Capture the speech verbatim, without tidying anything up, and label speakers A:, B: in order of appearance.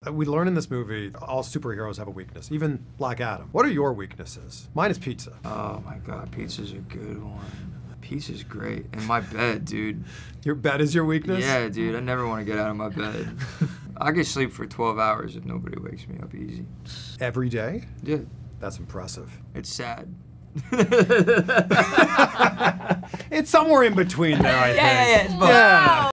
A: We learn in this movie all superheroes have a weakness, even Black Adam. What are your weaknesses? Mine is pizza.
B: Oh my God, pizza's a good one. Pizza's great. And my bed, dude.
A: Your bed is your weakness?
B: Yeah, dude. I never want to get out of my bed. I can sleep for twelve hours if nobody wakes me up easy.
A: Every day?
B: Yeah.
A: That's impressive.
B: It's sad.
A: It's somewhere in between there, I
B: yeah,
A: think.
B: Yeah, yeah, it's both.
A: Yeah.